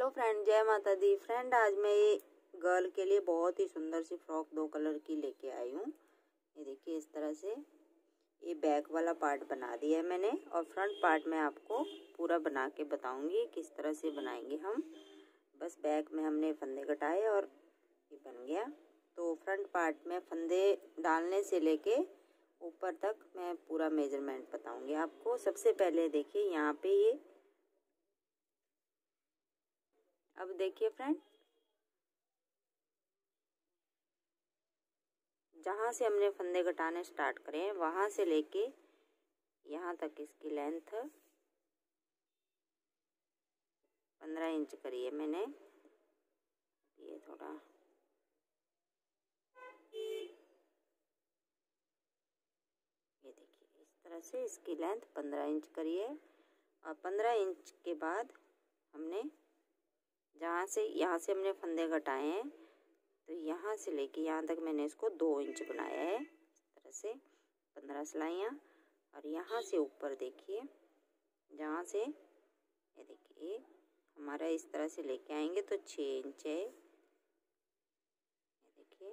Hello friend, जय माता दी। Friend, आज मैं ये गर्ल के लिए बहुत ही सुंदर सी फ्रॉक 2 कलर की लेके आई हूँ। ये देखिए, इस तरह से ये बैक वाला पार्ट बना दिया है मैंने, और फ्रंट पार्ट में आपको पूरा बना के बताऊंगी किस तरह से बनाएंगे हम। बस बैक में हमने फंदे कटाए और ये बन गया। तो फ्रंट पार्ट में फंदे डालने से लेके ऊपर तक मैं पूरा मेजरमेंट बताऊंगी आपको। सबसे पहले देखिए यहाँ पे ये, अब देखिए फ्रेंड, जहाँ से हमने फंदे कटाने स्टार्ट करे हैं वहाँ से लेके यहाँ तक इसकी लेंथ 15 इंच करी है मैंने। ये थोड़ा ये देखिए, इस तरह से इसकी लेंथ 15 इंच करी है। और 15 इंच के बाद हमने यहाँ से हमने फंदे कटाए हैं, तो यहाँ से लेके यहाँ तक मैंने इसको 2 इंच बनाया है। इस तरह से 15 सिलाइयाँ। और यहाँ से ऊपर देखिए, जहाँ से ये देखिए हमारा इस तरह से लेके आएंगे तो 6 इंच है। ये देखिए।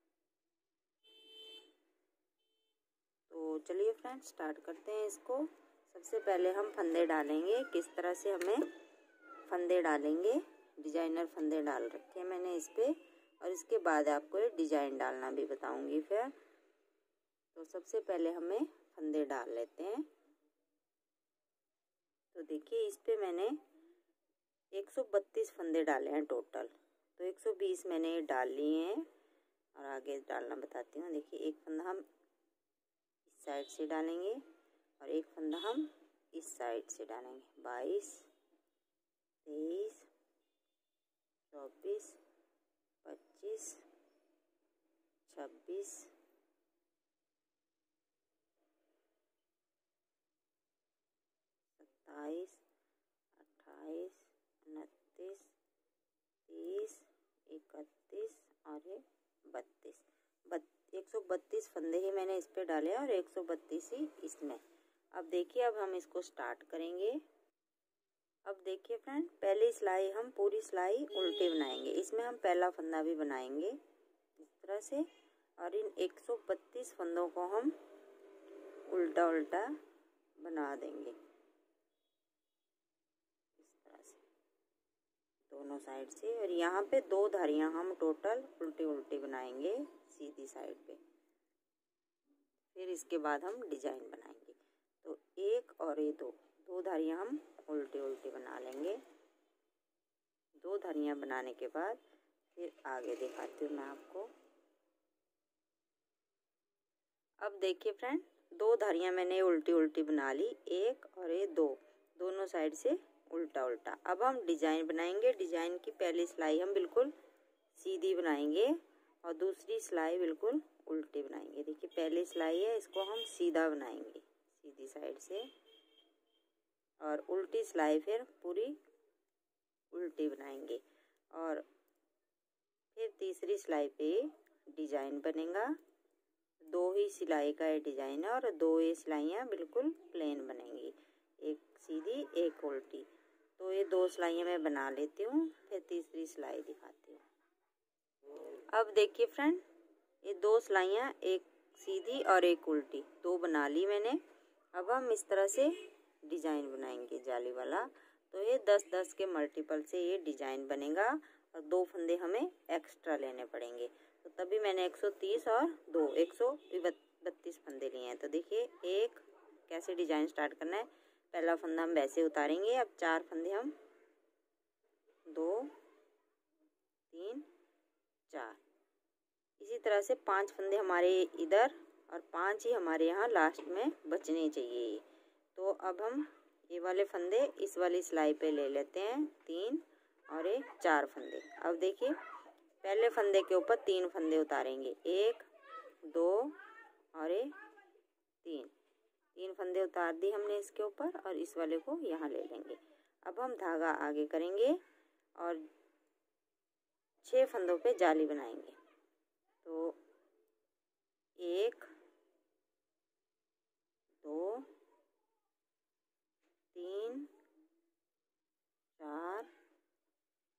तो चलिए फ्रेंड्स, स्टार्ट करते हैं इसको। सबसे पहले हम फंदे डालेंगे। किस तरह से हमें फंदे डालेंगे, डिजाइनर फंदे डाल रखे हैं मैंने इस पे, और इसके बाद आपको ये डिजाइन डालना भी बताऊंगी फिर। तो सबसे पहले हमें फंदे डाल लेते हैं। तो देखिए, इस पे मैंने 132 फंदे डाले हैं टोटल। तो 120 मैंने डाल लिए हैं, और आगे डालना बताती हूँ। देखिए, एक फंदा हम इस साइड से डालेंगे और एक फंदा हम इस साइड से डालेंगे। 22, 23, 24, 25, 26, 27, 28, 29, 30, 31 और 32। 132 फंदे ही मैंने इस पे डाले और 132 ही इसमें। अब देखिए, अब हम इसको स्टार्ट करेंगे। अब देखिए फ्रेंड, पहली सिलाई हम पूरी सिलाई उल्टे बनाएंगे। इसमें हम पहला फंदा भी बनाएंगे इस तरह से, और इन 132 फंदों को हम उल्टा उल्टा बना देंगे इस तरह से दोनों साइड से। और यहाँ पे 2 धारियाँ हम टोटल उल्टी उल्टी बनाएंगे सीधी साइड पे। फिर इसके बाद हम डिजाइन बनाएंगे। तो एक और ये दो धारियाँ हम उल्टी उल्टी बना लेंगे। 2 धारियाँ बनाने के बाद फिर आगे दिखाती हूँ मैं आपको। अब देखिए फ्रेंड, 2 धारियाँ मैंने उल्टी उल्टी बना ली, एक और ये दोनों साइड से उल्टा उल्टा। अब हम डिजाइन बनाएंगे। डिजाइन की पहली सिलाई हम बिल्कुल सीधी बनाएंगे और दूसरी सिलाई बिल्कुल उल्टी बनाएंगे। देखिए, पहली सिलाई है, इसको हम सीधा बनाएंगे सीधी साइड से, और उल्टी सिलाई फिर पूरी उल्टी बनाएंगे। और फिर तीसरी सिलाई पे डिजाइन बनेगा। 2 ही सिलाई का ये डिजाइन है, और 2 ये सिलाइयाँ बिल्कुल प्लेन बनेंगी, एक सीधी एक उल्टी। तो ये 2 सिलाइयाँ मैं बना लेती हूँ, फिर तीसरी सिलाई दिखाती हूँ। अब देखिए फ्रेंड, ये 2 सिलाइयाँ, एक सीधी और एक उल्टी, 2 बना ली मैंने। अब हम इस तरह से डिजाइन बनाएंगे जाली वाला। तो ये 10-10 के मल्टीपल से ये डिजाइन बनेगा, और 2 फंदे हमें एक्स्ट्रा लेने पड़ेंगे। तो तभी मैंने 130 और 2 132 फंदे लिए हैं। तो देखिए, एक कैसे डिजाइन स्टार्ट करना है। पहला फंदा हम वैसे उतारेंगे। अब 4 फंदे हम 2, 3, 4, इसी तरह से 5 फंदे हमारे इधर और 5 ही हमारे यहाँ लास्ट में बचने चाहिए। तो अब हम ये वाले फंदे इस वाली सिलाई पे ले लेते हैं, 3 और 4 फंदे। अब देखिए, पहले फंदे के ऊपर 3 फंदे उतारेंगे, 1, 2 और 3 फंदे उतार दी हमने इसके ऊपर, और इस वाले को यहाँ ले लेंगे। अब हम धागा आगे करेंगे और 6 फंदों पे जाली बनाएंगे। तो 1, 2, 3, 4,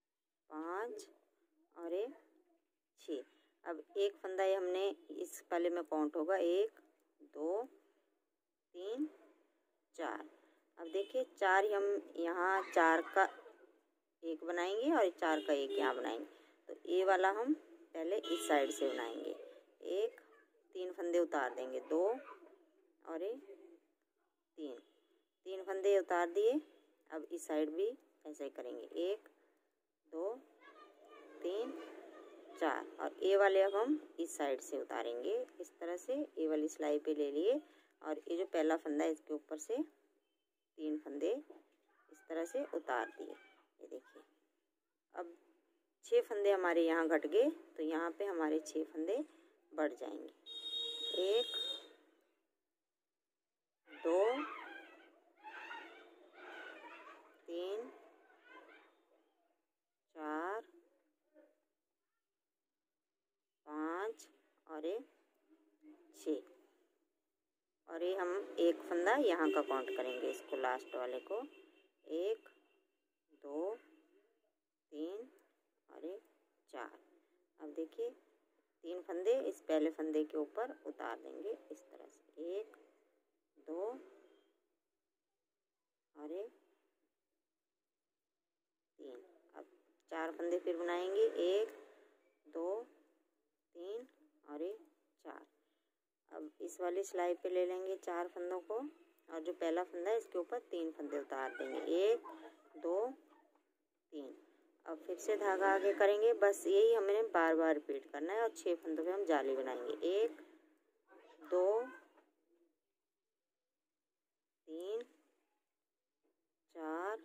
अब एक फंदा ये हमने इस पहले में काउंट होगा 1 2 3 4। अब देखिए 4 ही हम यहाँ 4 का एक बनाएंगे और 4 का एक यहाँ बनाएंगे। तो ए वाला हम पहले इस साइड से बनाएंगे। 1 3 फंदे उतार देंगे, 2 और 3 3 फंदे उतार दिए। अब इस साइड भी ऐसे ही करेंगे, 1 2 3 4 और ए वाले अब हम इस साइड से उतारेंगे। इस तरह से ए वाली सिलाई पे ले लिए और ये जो पहला फंदा है इसके ऊपर से 3 फंदे इस तरह से उतार दिए। ये देखिए अब 6 फंदे हमारे यहाँ घट गए, तो यहाँ पे हमारे 6 फंदे बढ़ जाएंगे। 1 2 3 4 5 और 6 और ये हम एक फंदा यहाँ का काउंट करेंगे, इसको लास्ट वाले को 1 2 3 और 4। अब देखिए 3 फंदे इस पहले फंदे के ऊपर उतार देंगे इस तरह से, 1 2 और 3। अब 4 फंदे फिर बनाएंगे, 1 2 3 और 4। अब इस वाली सिलाई पे ले लेंगे 4 फंदों को और जो पहला फंदा है इसके ऊपर 3 फंदे उतार देंगे, 1 2 3। अब फिर से धागा आगे करेंगे, बस यही हमें बार बार रिपीट करना है और 6 फंदों पे हम जाली बनाएंगे, 1 2 3 4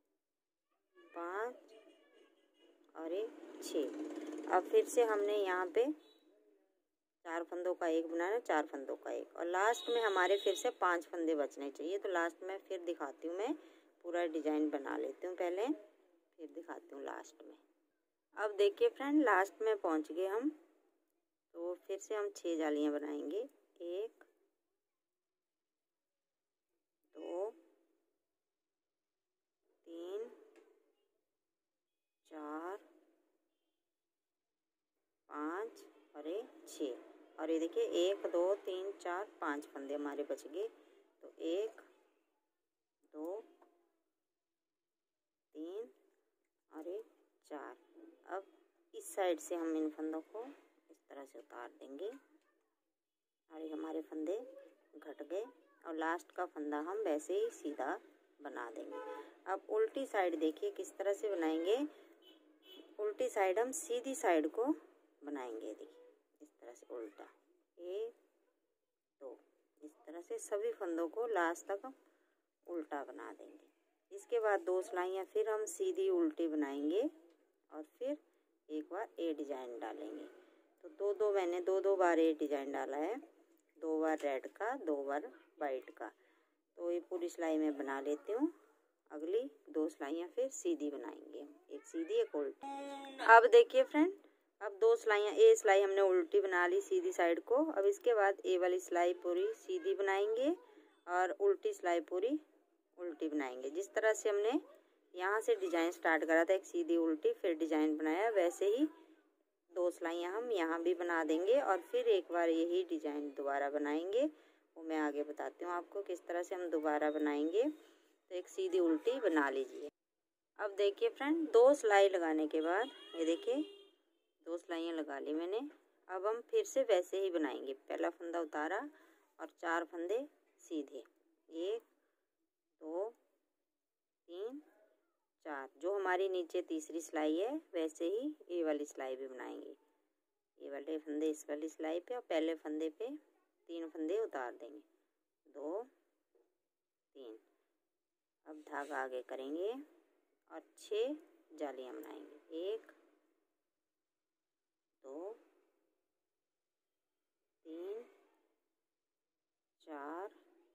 5 और 6। अब फिर से हमने यहाँ पे 4 फंदों का एक बनाना, 4 फंदों का एक, और लास्ट में हमारे फिर से 5 फंदे बचने चाहिए। तो लास्ट में फिर दिखाती हूँ, मैं पूरा डिजाइन बना लेती हूँ पहले, फिर दिखाती हूँ लास्ट में। अब देखिए फ्रेंड लास्ट में पहुँच गए हम, तो फिर से हम 6 जालियाँ बनाएंगे, 1 2 3 4 5 और 6। और ये देखिए 1 2 3 4 5 फंदे हमारे बच गए। तो 1 2 3 और 4। अब इस साइड से हम इन फंदों को इस तरह से उतार देंगे और ये हमारे फंदे घट गए और लास्ट का फंदा हम वैसे ही सीधा बना देंगे। अब उल्टी साइड देखिए किस तरह से बनाएंगे। उल्टी साइड हम सीधी साइड को बनाएंगे, देखिए इस तरह से उल्टा, 1 2, इस तरह से सभी फंदों को लास्ट तक हम उल्टा बना देंगे। इसके बाद 2 सिलाइयाँ फिर हम सीधी उल्टी बनाएंगे और फिर एक बार ए डिजाइन डालेंगे। तो दो मैंने 2 बार ए डिजाइन डाला है, 2 बार रेड का 2 बार वाइट का। तो ये पूरी सिलाई में बना लेती हूँ। अगली 2 सिलाइयाँ फिर सीधी बनाएंगे, एक सीधी एक उल्टी। अब देखिए फ्रेंड, अब 2 सिलाइयाँ, ए सिलाई हमने उल्टी बना ली सीधी साइड को। अब इसके बाद ए वाली सिलाई पूरी सीधी बनाएंगे और उल्टी सिलाई पूरी उल्टी बनाएंगे। जिस तरह से हमने यहाँ से डिजाइन स्टार्ट करा था, एक सीधी उल्टी फिर डिजाइन बनाया, वैसे ही 2 सिलाइयाँ हम यहाँ भी बना देंगे और फिर एक बार यही डिजाइन दोबारा बनाएंगे। वो मैं आगे बताती हूँ आपको किस तरह से हम दोबारा बनाएंगे। तो एक सीधी उल्टी बना लीजिए। अब देखिए फ्रेंड, 2 सिलाई लगाने के बाद ये देखिए 2 सिलाइयाँ लगा ली मैंने। अब हम फिर से वैसे ही बनाएंगे, पहला फंदा उतारा और 4 फंदे सीधे, 1 2 3 4। जो हमारी नीचे तीसरी सिलाई है वैसे ही ये वाली सिलाई भी बनाएंगे। ये वाले फंदे इस वाली सिलाई पे और पहले फंदे पे 3 फंदे उतार देंगे, 2 3। अब धागा आगे करेंगे और 6 जालियाँ बनाएंगे, 1 2 3 4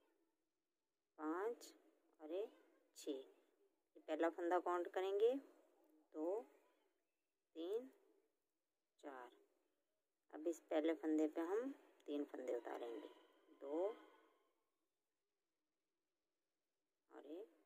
5 और 6। पहला फंदा काउंट करेंगे, 2 3 4। अब इस पहले फंदे पे हम 3 फंदे उतारेंगे, 2 और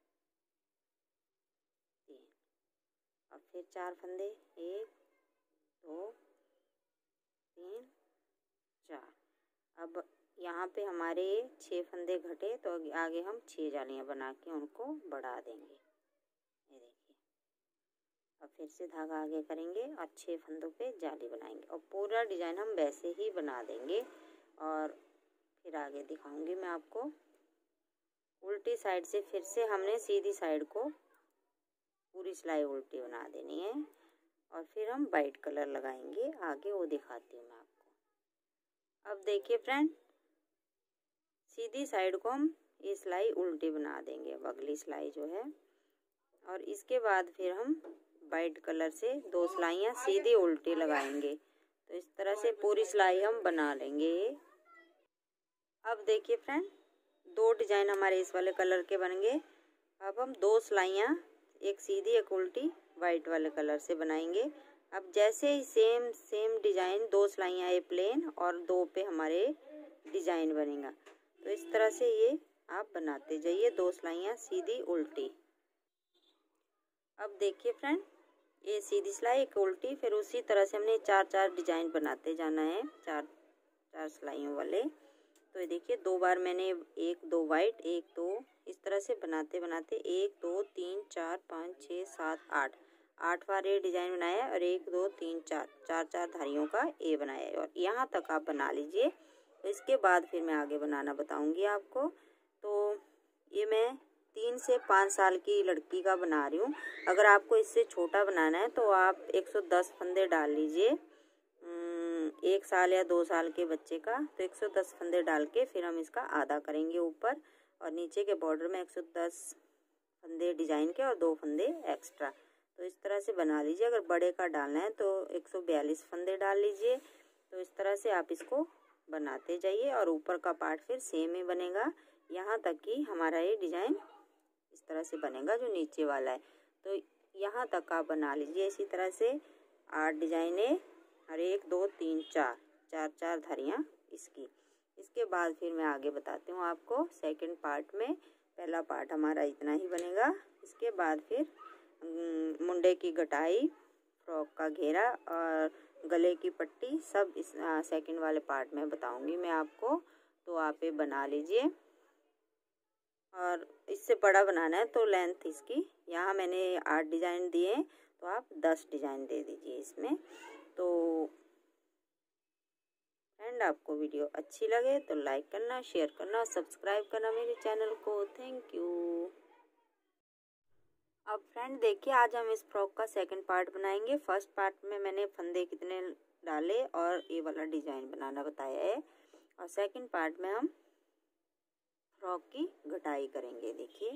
3। अब फिर 4 फंदे, 1 2 3 4। अब यहाँ पे हमारे 6 फंदे घटे तो आगे हम 6 जालियाँ बना के उनको बढ़ा देंगे। ये देखिए, अब फिर से धागा आगे करेंगे और 6 फंदों पे जाली बनाएंगे और पूरा डिजाइन हम वैसे ही बना देंगे। और फिर आगे दिखाऊंगी मैं आपको। उल्टी साइड से फिर से हमने सीधी साइड को पूरी सिलाई उल्टी बना देनी है और फिर हम वाइट कलर लगाएंगे आगे, वो दिखाती हूँ मैं आपको। अब देखिए फ्रेंड, सीधी साइड को हम ये सिलाई उल्टी बना देंगे, अब अगली सिलाई जो है, और इसके बाद फिर हम वाइट कलर से 2 सिलाइयाँ सीधी उल्टी लगाएंगे। तो इस तरह से पूरी सिलाई हम बना लेंगे। अब देखिए फ्रेंड, 2 डिजाइन हमारे इस वाले कलर के बन गए। अब हम 2 सिलाइयाँ, एक सीधी एक उल्टी, वाइट वाले कलर से बनाएंगे। अब जैसे ही सेम डिजाइन 2 सिलाइयाँ ये प्लेन और 2 पे हमारे डिजाइन बनेगा। तो इस तरह से ये आप बनाते जाइए, 2 सिलाइयाँ सीधी उल्टी। अब देखिए फ्रेंड, ये सीधी सिलाई एक उल्टी, फिर उसी तरह से हमने 4 डिजाइन बनाते जाना है, 4 सिलाइयों वाले। तो ये देखिए 2 बार मैंने 1 2 वाइट 1 2 इस तरह से बनाते बनाते 1 2 3 4 5 6 7 8 बार ये डिजाइन बनाया और 1 2 3 4 धारियों का ये बनाया है। और यहाँ तक आप बना लीजिए। तो इसके बाद फिर मैं आगे बनाना बताऊंगी आपको। तो ये मैं 3 से 5 साल की लड़की का बना रही हूँ। अगर आपको इससे छोटा बनाना है तो आप 110 फंदे डाल लीजिए। 1 साल या 2 साल के बच्चे का तो 110 फंदे डाल के फिर हम इसका आधा करेंगे ऊपर, और नीचे के बॉर्डर में 110 फंदे डिजाइन के और 2 फंदे एक्स्ट्रा। तो इस तरह से बना लीजिए। अगर बड़े का डालना है तो 142 फंदे डाल लीजिए। तो इस तरह से आप इसको बनाते जाइए और ऊपर का पार्ट फिर सेम ही बनेगा, यहाँ तक कि हमारा ये डिजाइन इस तरह से बनेगा जो नीचे वाला है। तो यहाँ तक आप बना लीजिए इसी तरह से 8 डिजाइनें और 1 2 3 4 धारियाँ इसकी। इसके बाद फिर मैं आगे बताती हूँ आपको सेकंड पार्ट में। पहला पार्ट हमारा इतना ही बनेगा। इसके बाद फिर मुंडे की गटाई, फ्रॉक का घेरा और गले की पट्टी सब इस सेकंड वाले पार्ट में बताऊंगी मैं आपको। तो आप ये बना लीजिए। और इससे बड़ा बनाना है तो लेंथ इसकी, यहाँ मैंने 8 डिजाइन दिए तो आप 10 डिजाइन दे दीजिए इसमें। तो फ्रेंड, आपको वीडियो अच्छी लगे तो लाइक करना, शेयर करना और सब्सक्राइब करना मेरे चैनल को। Thank you. अब फ्रेंड देखिए, आज हम इस फ्रॉक का सेकंड पार्ट बनाएंगे। फर्स्ट पार्ट में मैंने फंदे कितने डाले और ये वाला डिजाइन बनाना बताया है, और सेकंड पार्ट में हम फ्रॉक की गटाई करेंगे। देखिए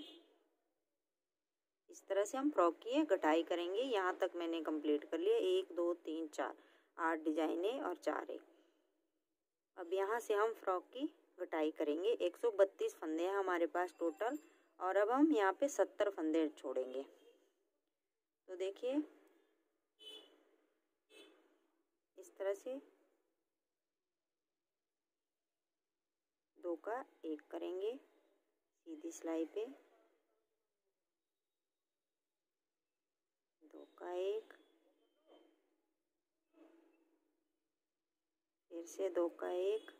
इस तरह से हम फ्रॉक की गटाई करेंगे। यहाँ तक मैंने कंप्लीट कर लिया, 1 2 3 4 8 डिजाइनें और 4 एक। अब यहाँ से हम फ्रॉक की गटाई करेंगे। 132 फंदे हैं हमारे पास टोटल, और अब हम यहाँ पे 70 फंदे छोड़ेंगे। तो देखिए इस तरह से 2 का 1 करेंगे सीधी सिलाई पे, 2 का 1, फिर से 2 का 1,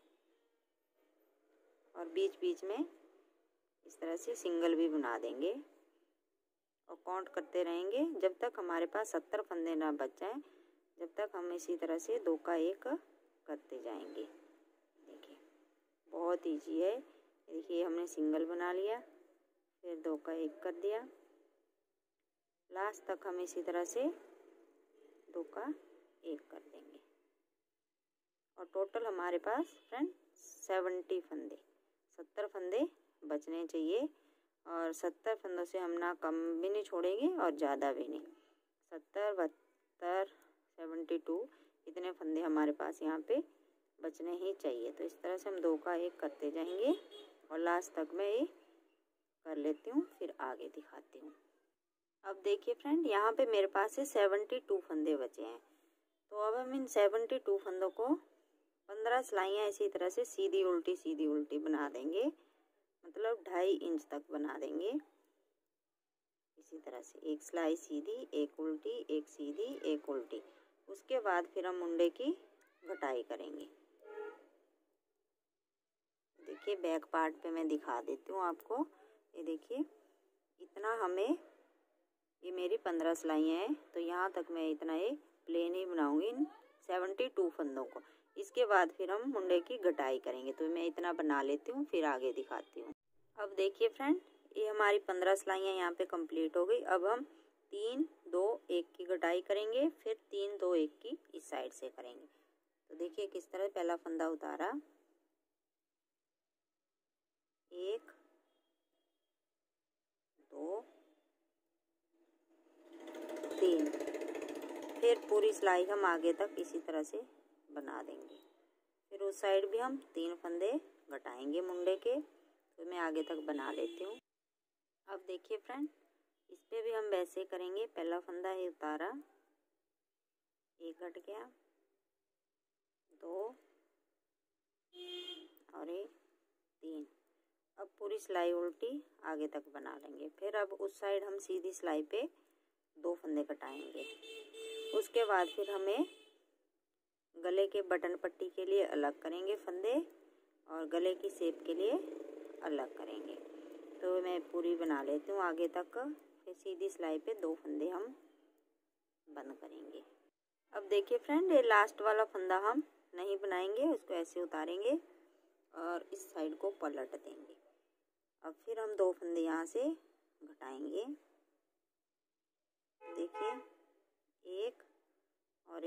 और बीच बीच में इस तरह से सिंगल भी बना देंगे और काउंट करते रहेंगे जब तक हमारे पास 70 फंदे ना बच जाएं। जब तक हम इसी तरह से 2 का 1 करते जाएंगे। देखिए बहुत इजी है। देखिए हमने सिंगल बना लिया, फिर 2 का 1 कर दिया, लास्ट तक हम इसी तरह से 2 का 1 कर देंगे। और टोटल हमारे पास फ्रेंड 70 फंदे, 70 फंदे बचने चाहिए। और 70 फंदों से हम ना कम भी नहीं छोड़ेंगे और ज़्यादा भी नहीं। 70 72 72 इतने फंदे हमारे पास यहाँ पे बचने ही चाहिए। तो इस तरह से हम 2 का 1 करते जाएंगे और लास्ट तक मैं ये कर लेती हूँ, फिर आगे दिखाती हूँ। अब देखिए फ्रेंड, यहाँ पे मेरे पास से 72 फंदे बचे हैं। तो अब हम इन 72 फंदों को 15 सिलाइयाँ इसी तरह से सीधी उल्टी बना देंगे, मतलब 2.5 इंच तक बना देंगे। इसी तरह से एक सिलाई सीधी, एक उल्टी, एक सीधी, एक उल्टी। उसके बाद फिर हम मुंडे की घटाई करेंगे। देखिए बैक पार्ट पे मैं दिखा देती हूँ आपको। ये देखिए इतना हमें, ये मेरी 15 सिलाइयाँ हैं, तो यहाँ तक मैं इतना ये प्लेन ही बनाऊंगी इन 72 फंदों को। इसके बाद फिर हम मुंडे की घटाई करेंगे। तो मैं इतना बना लेती हूँ, फिर आगे दिखाती हूँ। अब देखिए फ्रेंड, ये हमारी 15 सिलाइयाँ यहाँ पे कंप्लीट हो गई। अब हम 3 2 1 की घटाई करेंगे, फिर 3 2 1 की इस साइड से करेंगे। तो देखिए किस तरह पहला फंदा उतारा, 1 2 3, फिर पूरी सिलाई हम आगे तक इसी तरह से बना देंगे। फिर उस साइड भी हम 3 फंदे घटाएंगे मुंडे के। तो मैं आगे तक बना लेती हूँ। अब देखिए फ्रेंड, इस पे भी हम वैसे करेंगे। पहला फंदा है उतारा, 1 घट गया, 2 और 3। अब पूरी सिलाई उल्टी आगे तक बना लेंगे। फिर अब उस साइड हम सीधी सिलाई पे 2 फंदे कटाएंगे। उसके बाद फिर हमें गले के बटन पट्टी के लिए अलग करेंगे फंदे, और गले की शेप के लिए अलग करेंगे। तो मैं पूरी बना लेती हूँ आगे तक। फिर सीधी सिलाई पे 2 फंदे हम बंद करेंगे। अब देखिए फ्रेंड, ये लास्ट वाला फंदा हम नहीं बनाएंगे, उसको ऐसे उतारेंगे और इस साइड को पलट देंगे। अब फिर हम 2 फंदे यहाँ से घटाएंगे। देखिए 1 और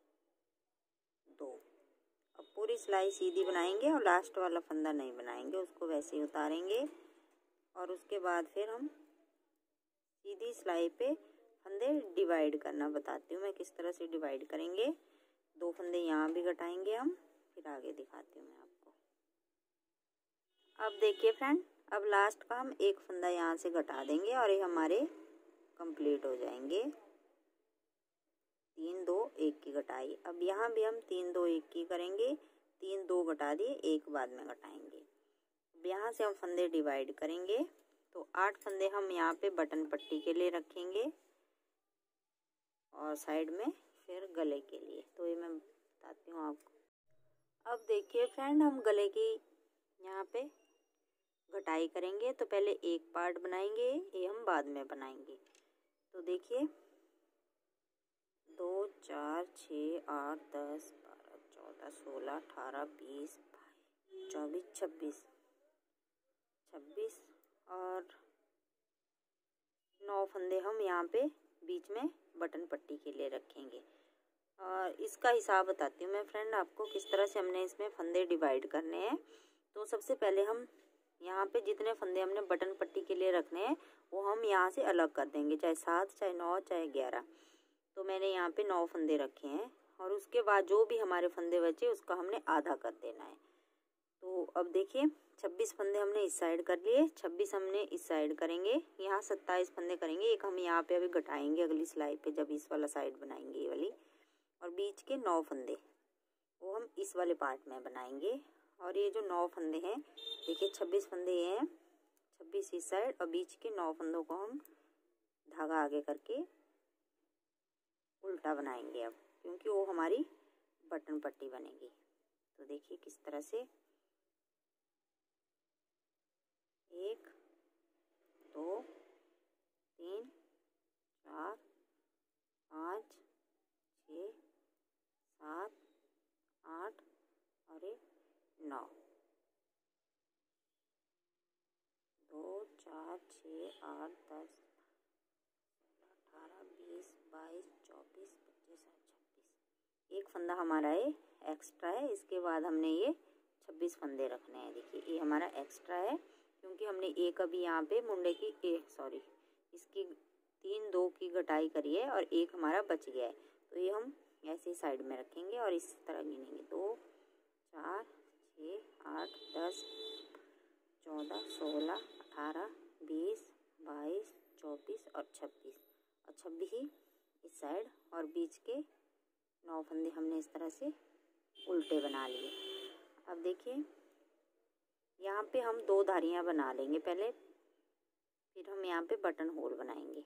2। अब पूरी सिलाई सीधी बनाएंगे और लास्ट वाला फंदा नहीं बनाएंगे, उसको वैसे ही उतारेंगे। और उसके बाद फिर हम सीधी सिलाई पे फंदे डिवाइड करना बताती हूँ मैं, किस तरह से डिवाइड करेंगे। 2 फंदे यहाँ भी घटाएंगे हम, फिर आगे दिखाती हूँ मैं आपको। अब देखिए फ्रेंड, अब लास्ट का हम 1 फंदा यहाँ से घटा देंगे और ये हमारे कंप्लीट हो जाएंगे। 3 2 1 की घटाई। अब यहाँ भी हम 3 2 1 की करेंगे। 3 2 घटा दिए, 1 बाद में घटाएंगे। अब यहाँ से हम फंदे डिवाइड करेंगे। तो 8 फंदे हम यहाँ पे बटन पट्टी के लिए रखेंगे और साइड में फिर गले के लिए। तो ये मैं बताती हूँ आपको। अब देखिए फ्रेंड, हम गले की यहाँ पे घटाई करेंगे। तो पहले एक पार्ट बनाएंगे, ये हम बाद में बनाएंगे। तो देखिए 2 4 6 8 10 12 14 16 18 20 22 24 26 और 9 फंदे हम यहाँ पे बीच में बटन पट्टी के लिए रखेंगे। और इसका हिसाब बताती हूँ मैं फ्रेंड आपको, किस तरह से हमने इसमें फंदे डिवाइड करने हैं। तो सबसे पहले हम यहाँ पे जितने फंदे हमने बटन पट्टी के लिए रखने हैं वो हम यहाँ से अलग कर देंगे, चाहे 7 चाहे 9 चाहे 11। तो मैंने यहाँ पे 9 फंदे रखे हैं और उसके बाद जो भी हमारे फंदे बचे उसका हमने आधा कर देना है। तो अब देखिए 26 फंदे हमने इस साइड कर लिए, 26 हमने इस साइड करेंगे। यहाँ 27 फंदे करेंगे। एक हम यहाँ पे अभी घटाएंगे अगली सिलाई पे जब इस वाला साइड बनाएंगे ये वाली। और बीच के 9 फंदे वो हम इस वाले पार्ट में बनाएंगे। और ये जो 9 फंदे हैं, देखिए 26 फंदे ये हैं, 26 इस साइड, और बीच के 9 फंदों को हम धागा आगे करके उल्टा बनाएंगे अब, क्योंकि वो हमारी बटन पट्टी बनेगी। तो देखिए किस तरह से 1 2 3 4 5 6 7 8 और 9। 2 4 6 8 10 18 20 22 24 25 26। एक फंदा हमारा ये एक्स्ट्रा है, इसके बाद हमने ये 26 फंदे रखने हैं। देखिए ये हमारा एक्स्ट्रा है, क्योंकि हमने एक अभी यहाँ पे मुंडे की इसकी 3 2 की घटाई करी है और एक हमारा बच गया है। तो ये हम ऐसे साइड में रखेंगे और इस तरह गिनेंगे 2 4 6 8 10 14 16 18 20 22 24 और 26। और 26 ही इस साइड, और बीच के 9 फंदे हमने इस तरह से उल्टे बना लिए। अब देखिए यहाँ पे हम 2 धारियाँ बना लेंगे पहले, फिर हम यहाँ पे बटन होल बनाएंगे।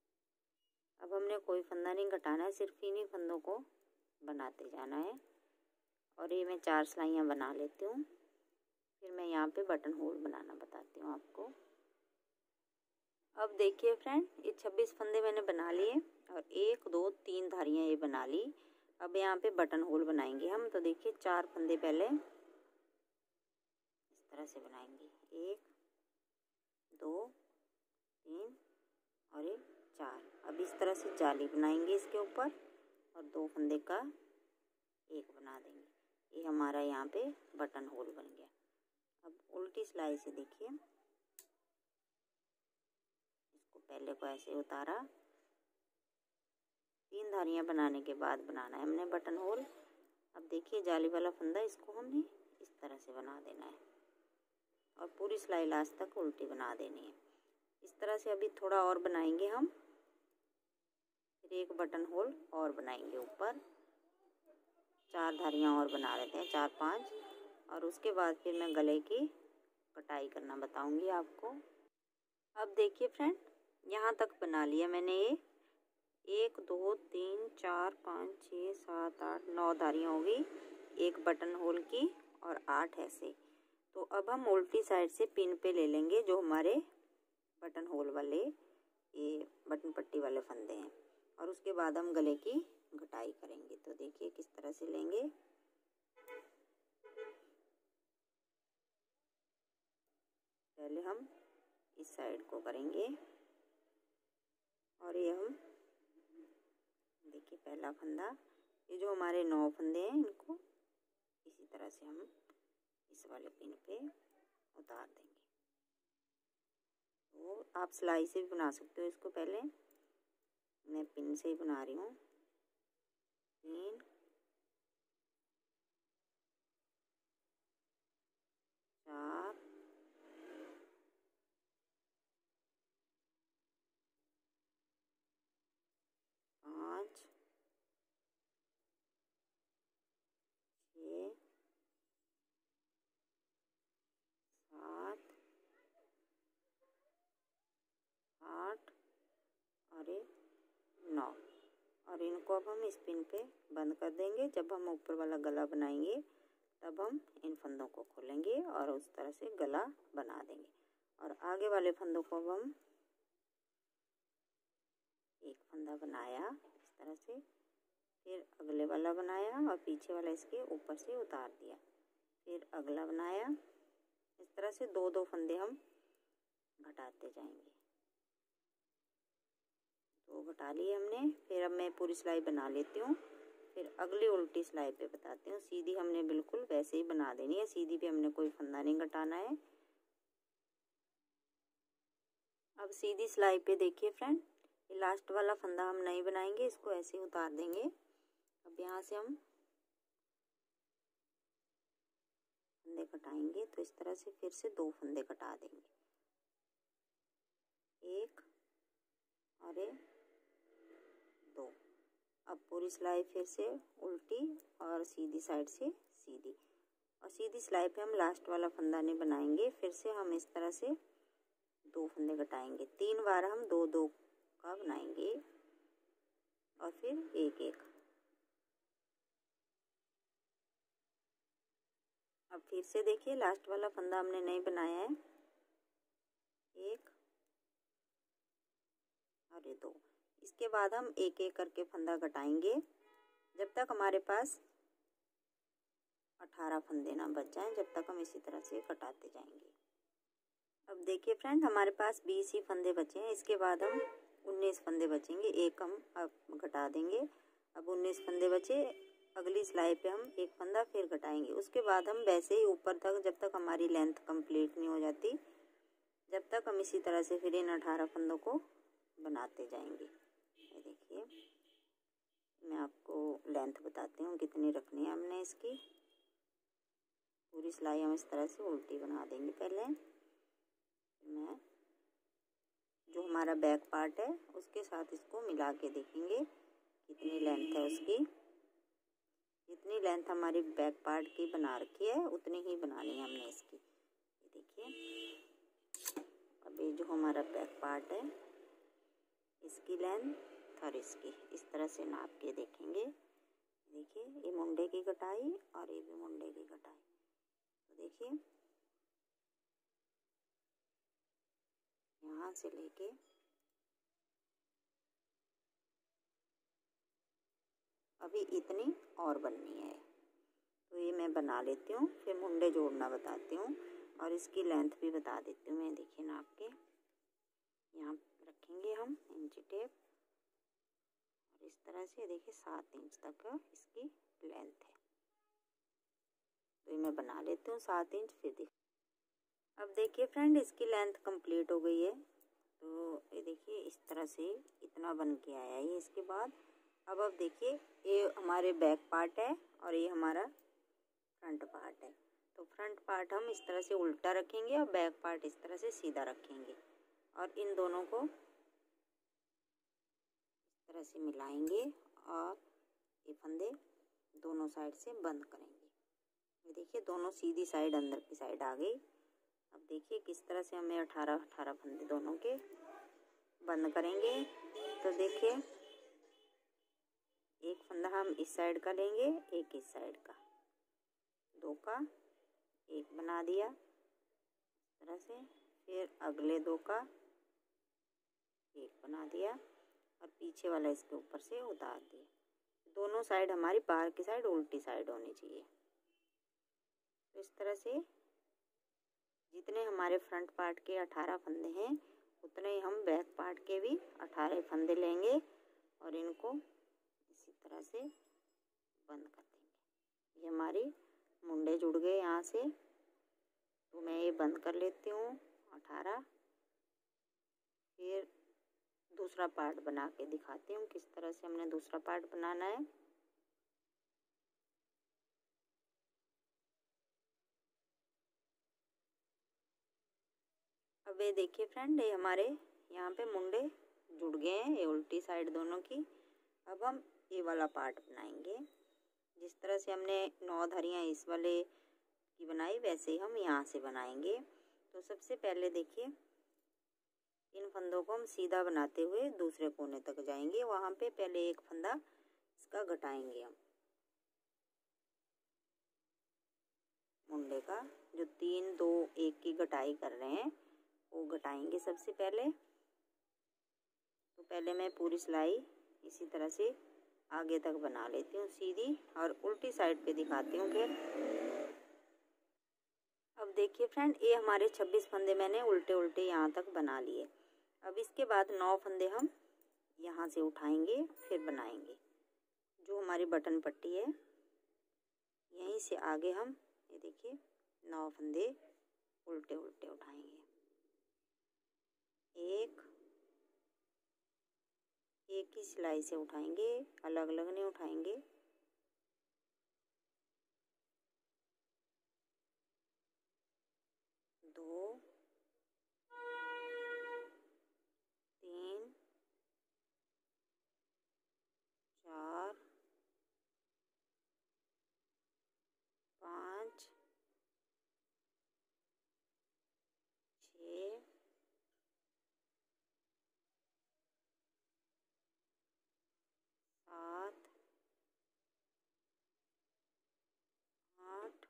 अब हमने कोई फंदा नहीं घटाना है, सिर्फ इन्हीं फंदों को बनाते जाना है। और ये मैं 4 सिलाइयाँ बना लेती हूँ, फिर मैं यहाँ पे बटन होल बनाना बताती हूँ आपको। अब देखिए फ्रेंड, ये 26 फंदे मैंने बना लिए और 1 2 3 धारियाँ ये बना ली। अब यहाँ पे बटन होल बनाएंगे हम। तो देखिए 4 फंदे पहले इस तरह से बनाएंगे, 1 2 3 और 4। अब इस तरह से जाली बनाएंगे इसके ऊपर और 2 फंदे का एक बना देंगे। ये हमारा यहाँ पे बटन होल बन गया। अब उल्टी सिलाई से देखिए, इसको पहले को ऐसे उतारा, 3 धारियाँ बनाने के बाद बनाना है हमने बटन होल। अब देखिए जाली वाला फंदा, इसको हमने इस तरह से बना देना है और पूरी सिलाई लास्ट तक उल्टी बना देनी है। इस तरह से अभी थोड़ा और बनाएंगे हम, फिर एक बटन होल और बनाएंगे ऊपर, 4 धारियाँ और बना लेते हैं, 4 5, और उसके बाद फिर मैं गले की कटाई करना बताऊंगी आपको। अब देखिए फ्रेंड, यहाँ तक बना लिया मैंने ये 1 2 3 4 5 6 7 8 9 धारियाँ हो गई, एक बटन होल की और 8 ऐसे। तो अब हम उल्टी साइड से पिन पे ले लेंगे जो हमारे बटन होल वाले ये बटन पट्टी वाले फंदे हैं, और उसके बाद हम गले की घटाई करेंगे। तो देखिए किस तरह से लेंगे, पहले हम इस साइड को करेंगे और ये हम देखिए पहला फंदा, ये जो हमारे 9 फंदे हैं इनको इसी तरह से हम इस वाले पिन पे उतार देंगे। तो आप सिलाई से भी बना सकते हो इसको, पहले मैं पिन से ही बना रही हूँ। 3 4 5 6 7 8 और 9, और इनको अब हम इस पिन पे बंद कर देंगे। जब हम ऊपर वाला गला बनाएंगे तब हम इन फंदों को खोलेंगे और उस तरह से गला बना देंगे। और आगे वाले फंदों को अब हम एक फंदा बनाया इस तरह से, फिर अगले वाला बनाया और पीछे वाला इसके ऊपर से उतार दिया, फिर अगला बनाया। इस तरह से 2 2 फंदे हम घटाते जाएंगे। 2 घटा लिए हमने। फिर अब मैं पूरी सिलाई बना लेती हूँ, फिर अगली उल्टी सिलाई पे बताती हूँ। सीधी हमने बिल्कुल वैसे ही बना देनी है, सीधी पे हमने कोई फंदा नहीं घटाना है। अब सीधी सिलाई पे देखिए फ्रेंड, ये लास्ट वाला फंदा हम नहीं बनाएंगे, इसको ऐसे ही उतार देंगे। अब यहाँ से हम फंदे घटाएंगे, तो इस तरह से फिर से 2 फंदे घटा देंगे, 1 और 2। अब पूरी सिलाई फिर से उल्टी और सीधी साइड से सीधी, और सीधी सिलाई पे हम लास्ट वाला फंदा नहीं बनाएंगे। फिर से हम इस तरह से 2 फंदे घटाएंगे, 3 बार हम 2 2 का बनाएंगे और फिर 1 1। अब फिर से देखिए लास्ट वाला फंदा हमने नहीं बनाया है, 1 और 2। इसके बाद हम 1 1 करके फंदा घटाएंगे जब तक हमारे पास 18 फंदे ना बच जाएं, जब तक हम इसी तरह से घटाते जाएंगे। अब देखिए फ्रेंड, हमारे पास 20 ही फंदे बचे हैं। इसके बाद हम 19 फंदे बचेंगे, एक हम अब घटा देंगे। अब 19 फंदे बचे, अगली सिलाई पे हम एक फंदा फिर घटाएंगे। उसके बाद हम वैसे ही ऊपर तक, जब तक हमारी लेंथ कंप्लीट नहीं हो जाती, जब तक हम इसी तरह से फिर इन 18 फंदों को बनाते जाएंगे। ये देखिए मैं आपको लेंथ बताती हूँ कितनी रखनी है हमने इसकी। पूरी सिलाई हम इस तरह से उल्टी बना देंगे। पहले मैं जो हमारा बैक पार्ट है उसके साथ इसको मिला के देखेंगे कितनी लेंथ है उसकी। जितनी लेंथ हमारी बैक पार्ट की बना रखी है उतनी ही बनानी है हमने इसकी। ये देखिए अब ये जो हमारा बैक पार्ट है इसकी लेंथ और इसकी इस तरह से नाप के देखेंगे। देखिए ये मुंडे की कटाई और ये भी मुंडे की कटाई। तो देखिए यहाँ से लेके अभी इतनी और बननी है। तो ये मैं बना लेती हूँ, फिर मुंडे जोड़ना बताती हूँ और इसकी लेंथ भी बता देती हूँ मैं। देखिए नाप के यहाँ रखेंगे हम इंची टेप और इस तरह से देखिए 7 इंच तक इसकी लेंथ है। तो ये मैं बना लेती हूँ 7 इंच, फिर देखिए। अब देखिए फ्रेंड इसकी लेंथ कंप्लीट हो गई है। तो ये देखिए इस तरह से इतना बन के आया है। इसके बाद अब देखिए ये हमारे बैक पार्ट है और ये हमारा फ्रंट पार्ट है। तो फ्रंट पार्ट हम इस तरह से उल्टा रखेंगे और बैक पार्ट इस तरह से सीधा रखेंगे और इन दोनों को इस तरह से मिलाएंगे और ये फंदे दोनों साइड से बंद करेंगे। ये देखिए दोनों सीधी साइड अंदर की साइड आ गई। अब देखिए किस तरह से हमें 18 फंदे दोनों के बंद करेंगे। तो देखिए एक फंदा हम इस साइड का लेंगे, एक इस साइड का, 2 का एक बना दिया इस तरह से, फिर अगले 2 का एक बना दिया और पीछे वाला इसके ऊपर से उतार दिया। दोनों साइड हमारी बाहर की साइड उल्टी साइड होनी चाहिए। तो इस तरह से जितने हमारे फ्रंट पार्ट के 18 फंदे हैं उतने ही हम बैक पार्ट के भी 18 फंदे लेंगे और इनको इसी तरह से बंद कर देंगे। ये हमारी मुंडे जुड़ गए यहाँ से। तो मैं ये बंद कर लेती हूँ 18। फिर दूसरा पार्ट बना के दिखाती हूँ किस तरह से हमने दूसरा पार्ट बनाना है। अब ये देखिए फ्रेंड ये हमारे यहाँ पे मुंडे जुड़ गए हैं, ये उल्टी साइड दोनों की। अब हम ये वाला पार्ट बनाएंगे। जिस तरह से हमने 9 धरियाँ इस वाले की बनाई वैसे ही हम यहाँ से बनाएंगे। तो सबसे पहले देखिए इन फंदों को हम सीधा बनाते हुए दूसरे कोने तक जाएंगे। वहाँ पे पहले एक फंदा इसका घटाएंगे हम मुंडे का, जो 3 2 1 की घटाई कर रहे हैं वो घटाएंगे सबसे पहले। तो पहले मैं पूरी सिलाई इसी तरह से आगे तक बना लेती हूँ सीधी और उल्टी साइड पे दिखाती हूँ फिर। अब देखिए फ्रेंड ये हमारे 26 फंदे मैंने उल्टे उल्टे यहाँ तक बना लिए। अब इसके बाद 9 फंदे हम यहाँ से उठाएंगे फिर बनाएंगे। जो हमारी बटन पट्टी है यहीं से आगे हम ये देखिए 9 फंदे उल्टे उल्टे उठाएंगे। एक ही सिलाई से उठाएंगे, अलग अलग नहीं उठाएंगे। दो, 3, 4, 5, 6, 7, 8,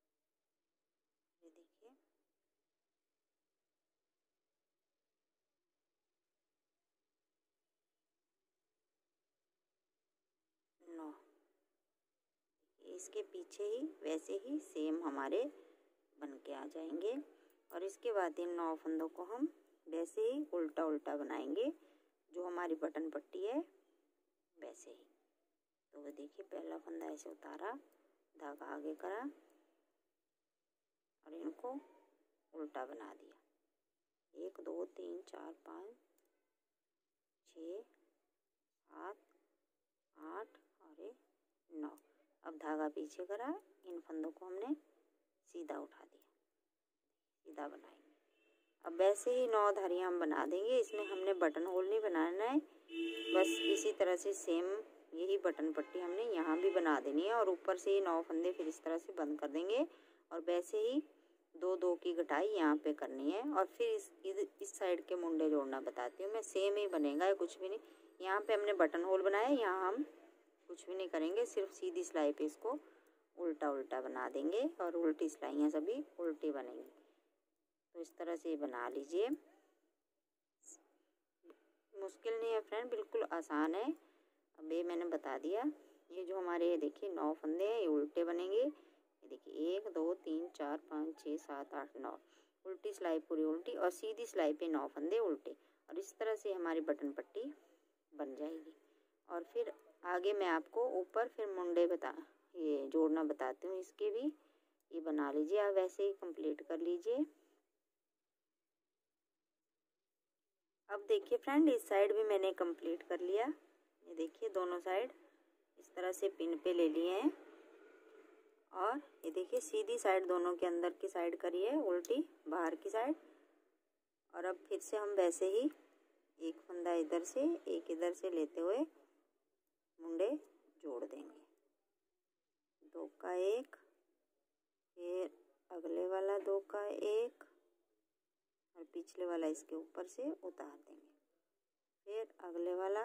ये देखिए 9। इसके पीछे ही वैसे ही सेम हमारे बन के आ जाएंगे। और इसके बाद इन 9 फंदों को हम वैसे ही उल्टा उल्टा बनाएंगे जो हमारी बटन पट्टी है वैसे ही। तो वो देखिए पहला फंदा ऐसे उतारा, धागा आगे करा और इनको उल्टा बना दिया। 1 2 3 4 5 6 7 8 और 9। अब धागा पीछे करा, इन फंदों को हमने सीधा उठा दिया, सीधा बनाएंगे। अब वैसे ही 9 धारियाँ हम बना देंगे। इसमें हमने बटन होल नहीं बनाना है, बस इसी तरह से सेम यही बटन पट्टी हमने यहाँ भी बना देनी है और ऊपर से ही 9 फंदे फिर इस तरह से बंद कर देंगे। और वैसे ही 2 2 की घटाई यहाँ पे करनी है। और फिर इस साइड के मुंडे जोड़ना बताती हूँ मैं। सेम ही बनेगा, कुछ भी नहीं। यहाँ पे हमने बटन होल बनाया, यहाँ हम कुछ भी नहीं करेंगे, सिर्फ सीधी सिलाई पे इसको उल्टा उल्टा बना देंगे और उल्टी सिलाइयाँ सभी उल्टी बनेंगी। तो इस तरह से बना लीजिए। मुश्किल नहीं है फ्रेंड, बिल्कुल आसान है। अब ये मैंने बता दिया। ये जो हमारे देखिए 9 फंदे हैं ये उल्टे बनेंगे। ये देखिए 1 2 3 4 5 6 7 8 9 उल्टी सिलाई पूरी उल्टी और सीधी सिलाई पे 9 फंदे उल्टे। और इस तरह से हमारी बटन पट्टी बन जाएगी। और फिर आगे मैं आपको ऊपर फिर मुंडे ये जोड़ना बताती हूँ। इसके भी ये बना लीजिए, आप वैसे ही कंप्लीट कर लीजिए। अब देखिए फ्रेंड, इस साइड भी मैंने कंप्लीट कर लिया। ये देखिए दोनों साइड इस तरह से पिन पे ले लिए हैं। और ये देखिए सीधी साइड दोनों के अंदर की साइड करी है, उल्टी बाहर की साइड। और अब फिर से हम वैसे ही एक फंदा इधर से एक इधर से लेते हुए मुंडे जोड़ देंगे। 2 का 1, फिर अगले वाला 2 का 1 और पिछले वाला इसके ऊपर से उतार देंगे। फिर अगले वाला,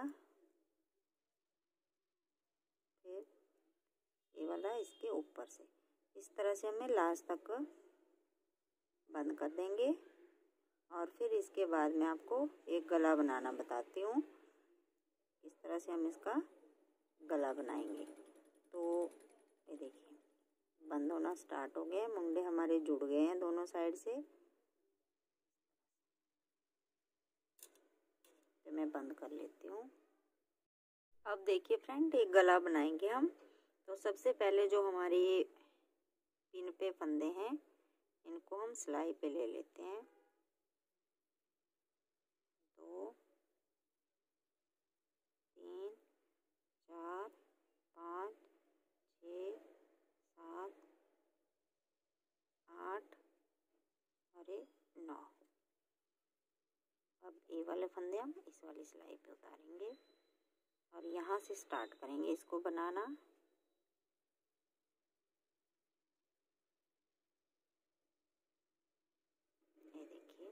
फिर ये वाला इसके ऊपर से। इस तरह से हमें लास्ट तक बंद कर देंगे। और फिर इसके बाद मैं आपको एक गला बनाना बताती हूँ। इस तरह से हम इसका गला बनाएंगे। तो ये देखिए बंद होना स्टार्ट हो गए, मुंडे हमारे जुड़ गए हैं दोनों साइड से। तो मैं बंद कर लेती हूँ। अब देखिए फ्रेंड, एक गला बनाएंगे हम। तो सबसे पहले जो हमारे ये पिन पे फंदे हैं इनको हम सिलाई पे ले लेते हैं। 2 3 4 5 6 7 8 और 9। अब ये वाले फंदे हम इस वाली सिलाई पे उतारेंगे और यहाँ से स्टार्ट करेंगे इसको बनाना। ये देखिए,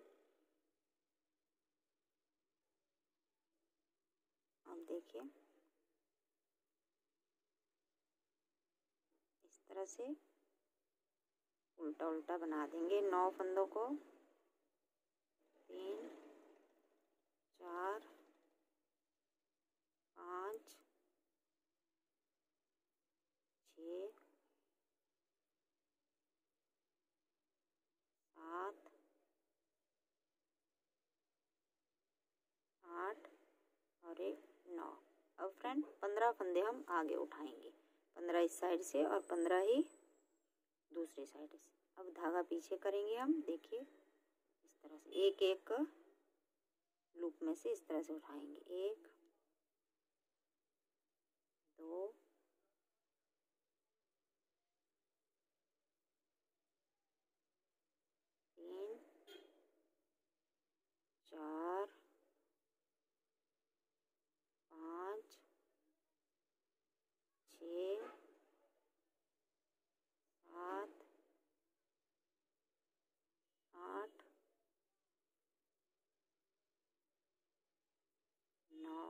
अब देखिए इस तरह से उल्टा उल्टा बना देंगे 9 फंदों को। 3 4 5 6 7 8 और 9। अब फ्रेंड 15 फंदे हम आगे उठाएंगे, 15 इस साइड से और 15 ही दूसरी साइड से। अब धागा पीछे करेंगे हम। देखिए इस तरह से एक एक लूप में से इस तरह से उठाएंगे। 1 2 3 4 5 6 7 8 9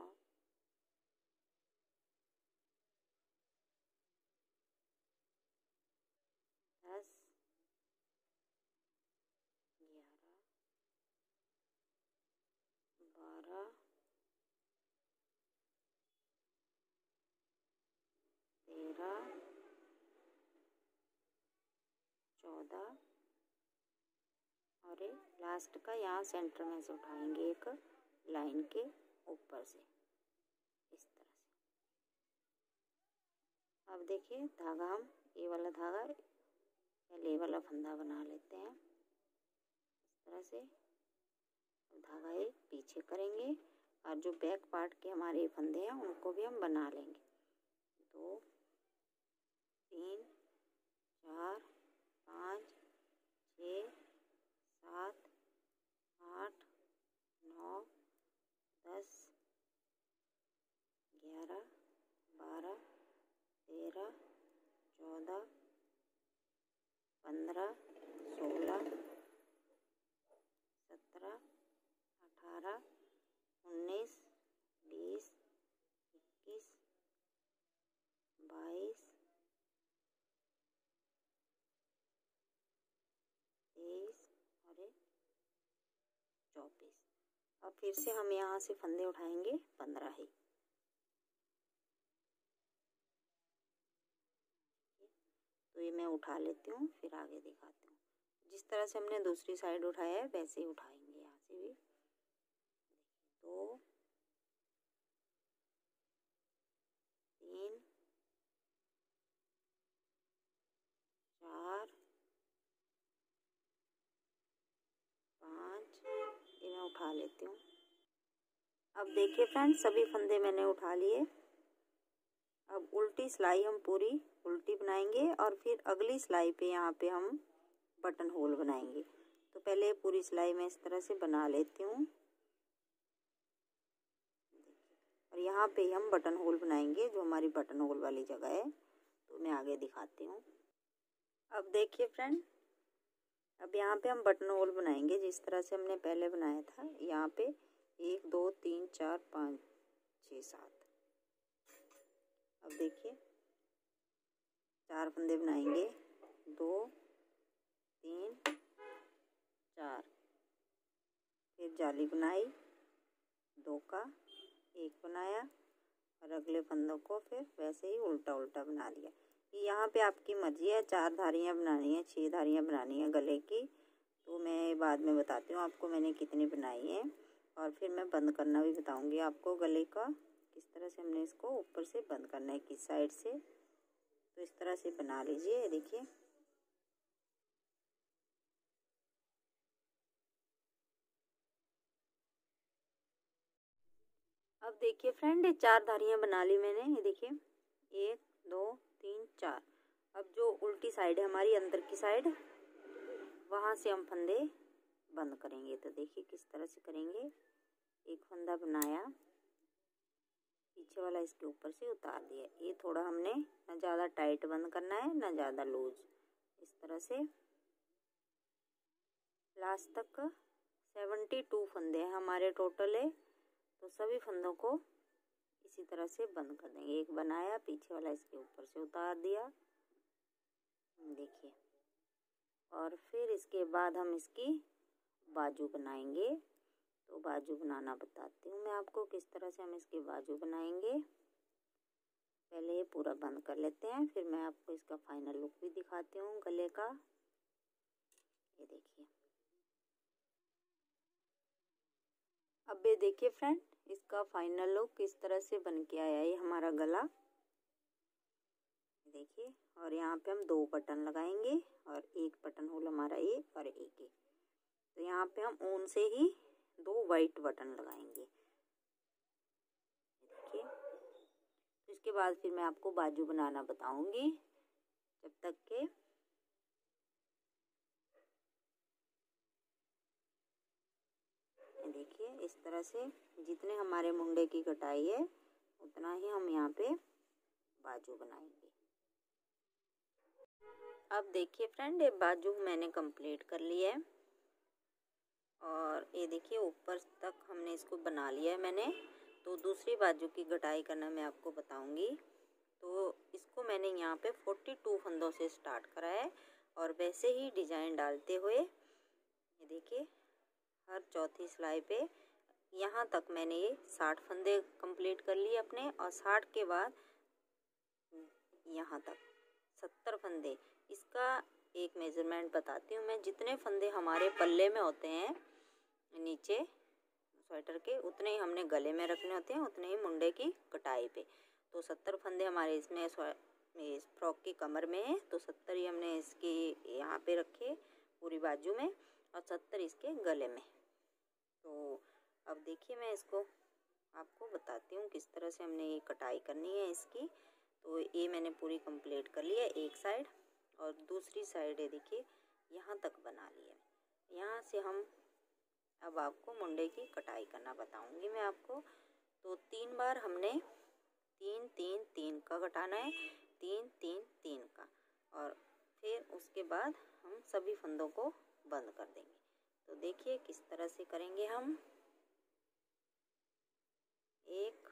10 11 12 13 14 और लास्ट का यहाँ सेंटर में से उठाएंगे एक लाइन के ऊपर से इस तरह से। अब देखिए धागा हम ये वाला धागा पहले ये वाला फंदा बना लेते हैं इस तरह से। अब धागा एक पीछे करेंगे और जो बैक पार्ट के हमारे फंदे हैं उनको भी हम बना लेंगे। 2 3 4 5 6 7 8 9 10 11 12 13 14 15 16 17 18 19 20 21 24। अब फिर से हम यहाँ से फंदे उठाएंगे 15 ही। तो ये मैं उठा लेती हूँ, फिर आगे दिखाती हूँ। जिस तरह से हमने दूसरी साइड उठाया है वैसे ही उठाएंगे यहाँ से भी। 2 3 4 5, ये मैं उठा लेती हूँ। अब देखिए फ्रेंड्स, सभी फंदे मैंने उठा लिए। अब उल्टी सिलाई हम पूरी उल्टी बनाएंगे और फिर अगली सिलाई पे यहाँ पे हम बटन होल बनाएंगे। तो पहले पूरी सिलाई मैं इस तरह से बना लेती हूँ और यहाँ पे हम बटन होल बनाएंगे, जो हमारी बटन होल वाली जगह है। तो मैं आगे दिखाती हूँ। अब देखिए फ्रेंड, अब यहाँ पे हम बटन होल बनाएंगे जिस तरह से हमने पहले बनाया था। यहाँ पे 1 2 3 4 5 6 7। अब देखिए 4 फंदे बनाएंगे, 2 3 4, फिर जाली बनाई, 2 का 1 बनाया और अगले फंदों को फिर वैसे ही उल्टा उल्टा बना लिया। यहाँ पे आपकी मर्जी है, 4 धारियाँ बनानी है, 6 धारियाँ बनानी है गले की। तो मैं बाद में बताती हूँ आपको मैंने कितनी बनाई है, और फिर मैं बंद करना भी बताऊँगी आपको गले का, किस तरह से हमने इसको ऊपर से बंद करना है, किस साइड से। तो इस तरह से बना लीजिए। देखिए अब देखिए फ्रेंड, 4 धारियाँ बना ली मैंने। ये देखिए 1 2 3 4। अब जो उल्टी साइड है हमारी, अंदर की साइड, वहाँ से हम फंदे बंद करेंगे। तो देखिए किस तरह से करेंगे। एक फंदा बनाया, पीछे वाला इसके ऊपर से उतार दिया। ये थोड़ा हमने ना ज़्यादा टाइट बंद करना है ना ज़्यादा लूज, इस तरह से लास्ट तक 72 फंदे हैं हमारे टोटल है। तो सभी फंदों को इसी तरह से बंद कर देंगे। एक बनाया, पीछे वाला इसके ऊपर से उतार दिया, देखिए। और फिर इसके बाद हम इसकी बाजू बनाएंगे। तो बाजू बनाना बताती हूँ मैं आपको किस तरह से हम इसके बाजू बनाएंगे। पहले ये पूरा बंद कर लेते हैं, फिर मैं आपको इसका फाइनल लुक भी दिखाती हूँ गले का। ये देखिए। अब ये देखिए फ्रेंड, इसका फाइनल लुक किस तरह से बन के आया। ये हमारा गला देखिए। और यहाँ पे हम 2 बटन लगाएंगे और एक बटन होल हमारा ये और एक ये। तो यहाँ पे हम ऊन से ही 2 वाइट बटन लगाएंगे, देखिए। तो इसके बाद फिर मैं आपको बाजू बनाना बताऊंगी। जब तक के देखिए इस तरह से जितने हमारे मुंडे की कटाई है उतना ही हम यहाँ पे बाजू बनाएंगे। अब देखिए फ्रेंड, ये बाजू मैंने कंप्लीट कर लिया है और ये देखिए ऊपर तक हमने इसको बना लिया है मैंने। तो दूसरी बाजू की कटाई करना मैं आपको बताऊंगी। तो इसको मैंने यहाँ पे 42 फंदों से स्टार्ट करा है और वैसे ही डिजाइन डालते हुए ये देखिए हर चौथी सिलाई पे यहाँ तक मैंने ये 60 फंदे कंप्लीट कर लिए अपने। और 60 के बाद यहाँ तक 70 फंदे। इसका एक मेजरमेंट बताती हूँ मैं। जितने फंदे हमारे पल्ले में होते हैं नीचे स्वेटर के, उतने ही हमने गले में रखने होते हैं, उतने ही मुंडे की कटाई पे। तो 70 फंदे हमारे इसमें इस फ्रॉक की कमर में है, तो 70 ही हमने इसकी यहाँ पे रखे पूरी बाजू में और 70 इसके गले में। तो अब देखिए मैं इसको आपको बताती हूँ किस तरह से हमने ये कटाई करनी है इसकी। तो ये मैंने पूरी कंप्लीट कर ली है एक साइड, और दूसरी साइड है देखिए यहाँ तक बना लिया। यहाँ से हम अब आपको मुंडे की कटाई करना बताऊंगी मैं आपको। तो 3 बार हमने 3 3 3 का कटाना है, 3 3 3 का, और फिर उसके बाद हम सभी फंदों को बंद कर देंगे। तो देखिए किस तरह से करेंगे हम। एक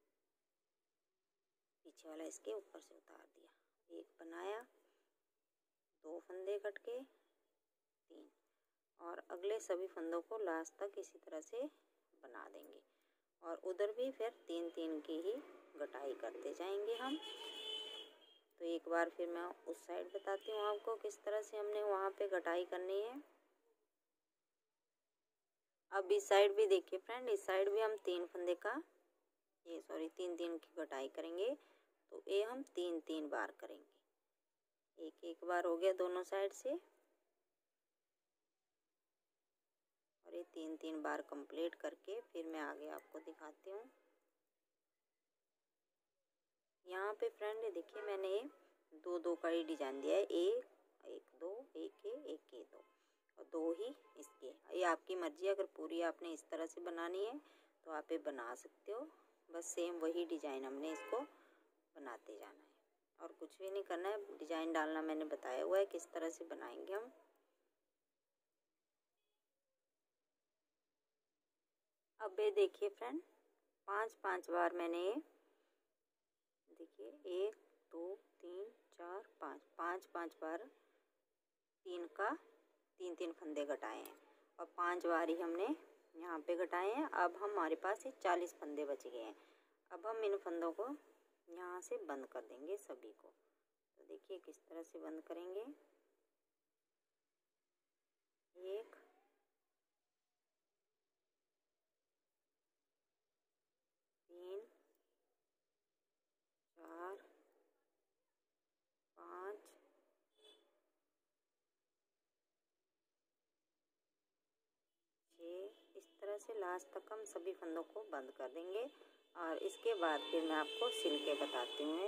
पीछे वाला इसके ऊपर से उतार दिया, एक बनाया, 2 फंदे कट के 3, और अगले सभी फंदों को लास्ट तक इसी तरह से बना देंगे और उधर भी फिर 3-3 की ही गटाई करते जाएंगे हम। तो एक बार फिर मैं उस साइड बताती हूँ आपको किस तरह से हमने वहाँ पे गटाई करनी है। अब इस साइड भी देखिए फ्रेंड, इस साइड भी हम 3 फंदे का 3-3 की गटाई करेंगे। तो ये हम 3-3 बार करेंगे। एक बार हो गया दोनों साइड से और ये 3-3 बार कंप्लीट करके फिर मैं आगे आपको दिखाती हूँ। यहाँ पे फ्रेंड देखिए मैंने 2-2 का ही डिजाइन दिया है, एक 2, एक ये 2 और 2 ही इसके। ये आपकी मर्जी, अगर पूरी आपने इस तरह से बनानी है तो आप ये बना सकते हो। बस सेम वही डिजाइन हमने इसको बनाते जाना है और कुछ भी नहीं करना है। डिजाइन डालना मैंने बताया हुआ है किस तरह से बनाएंगे हम। अब ये देखिए फ्रेंड 5-5 बार मैंने देखिए 1 2 3 4 5 5 बार 3 फंदे घटाए हैं और 5 बार ही हमने यहाँ पे घटाए हैं। अब हमारे पास ये 40 फंदे बच गए हैं। अब हम इन फंदों को यहाँ से बंद कर देंगे सभी को। तो देखिए किस तरह से बंद करेंगे। 1 3 4 5 6 इस तरह से लास्ट तक हम सभी फंदों को बंद कर देंगे और इसके बाद फिर मैं आपको सिल के बताती हूँ।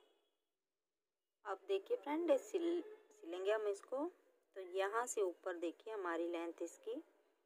अब देखिए फ्रेंड सिलेंगे हम इसको। तो यहाँ से ऊपर देखिए हमारी लेंथ इसकी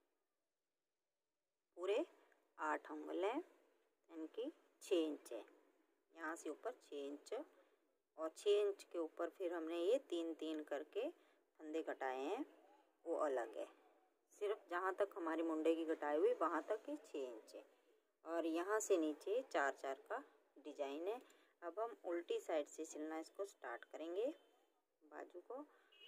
पूरे 8 अंगुल है, यानी कि 6 इंच है। यहाँ से ऊपर 6 इंच और 6 इंच के ऊपर फिर हमने ये 3-3 करके फंदे घटाए हैं, वो अलग है। सिर्फ जहाँ तक हमारी मुंडे की घटाई हुई वहाँ तक ही 6 इंच है और यहाँ से नीचे 4-4 का डिजाइन है। अब हम उल्टी साइड से सिलना इसको स्टार्ट करेंगे बाजू को।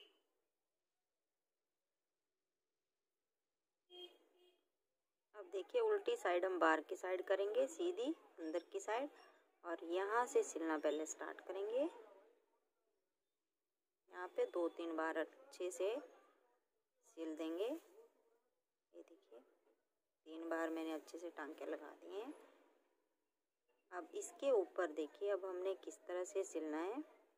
अब देखिए उल्टी साइड हम बाहर की साइड करेंगे, सीधी अंदर की साइड, और यहाँ से सिलना पहले स्टार्ट करेंगे। यहाँ पे 2-3 बार अच्छे से सिल देंगे। ये देखिए 3 बार मैंने अच्छे से टांके लगा दिए हैं। अब इसके ऊपर देखिए अब हमने किस तरह से सिलना है।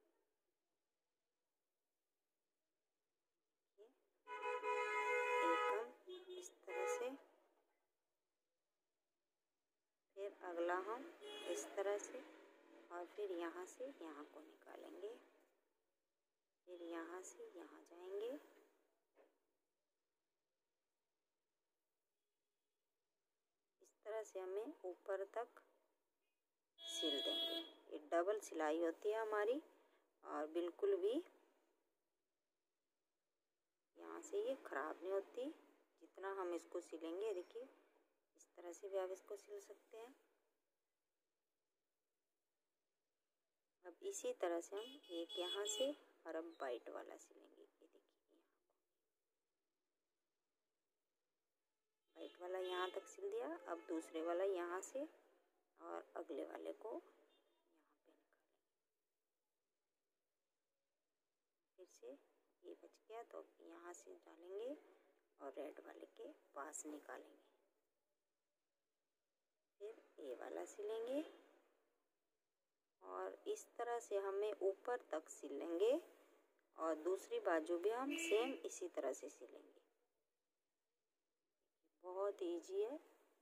एक हम इस तरह से, फिर अगला हम इस तरह से और फिर यहाँ से यहाँ को निकालेंगे, फिर यहाँ से यहाँ जाएंगे। इस तरह से हमें ऊपर तक सिल देंगे। ये डबल सिलाई होती है हमारी और बिल्कुल भी यहाँ से ये खराब नहीं होती। जितना हम इसको सिलेंगे देखिए इस तरह से भी आप इसको सिल सकते हैं। अब इसी तरह से हम एक यहाँ से और अब वाइट वाला सिलेंगे। ये देखिए वाइट वाला यहाँ तक सिल दिया। अब दूसरे वाला यहाँ से और अगले वाले को यहाँ पे निकालेंगे। फिर से ये बच गया तो यहाँ से डालेंगे और रेड वाले के पास निकालेंगे। फिर ये वाला सिलेंगे और इस तरह से हमें ऊपर तक सिलेंगे और दूसरी बाजू भी हम सेम इसी तरह से सिलेंगे। बहुत इजी है।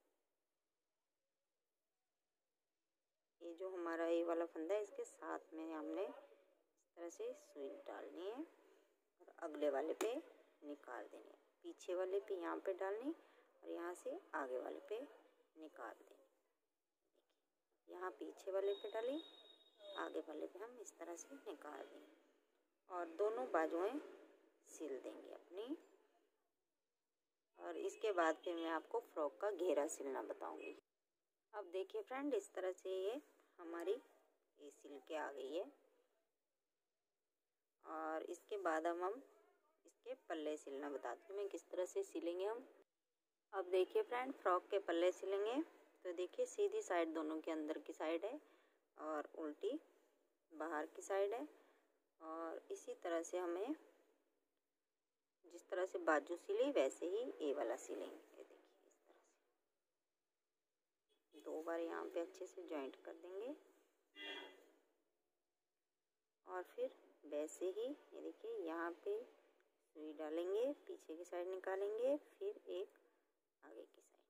ये जो हमारा ये वाला फंदा है इसके साथ में हमने इस तरह से सुई डालनी है और अगले वाले पे निकाल देनी है। पीछे वाले पे यहाँ पे डालनी और यहाँ से आगे वाले पे निकाल देनी। यहाँ पीछे वाले पे डाली, आगे वाले पे हम इस तरह से निकाल देंगे और दोनों बाजुएं सिल देंगे अपनी। और इसके बाद फिर मैं आपको फ्रॉक का घेरा सिलना बताऊंगी। अब देखिए फ्रेंड इस तरह से ये हमारी ये सिल के आ गई है और इसके बाद हम इसके पल्ले सिलना बताती हूँ मैं किस तरह से सिलेंगे हम। अब देखिए फ्रेंड, फ्रॉक के पल्ले सिलेंगे तो देखिए सीधी साइड दोनों के अंदर की साइड है और उल्टी बाहर की साइड है। और इसी तरह से हमें जिस तरह से बाजू सिली वैसे ही ये वाला सिलेंगे। ये देखिए इस तरह से 2 बार यहाँ पे अच्छे से जॉइंट कर देंगे और फिर वैसे ही ये देखिए यहाँ पे सुई डालेंगे, पीछे की साइड निकालेंगे, फिर एक आगे की साइड,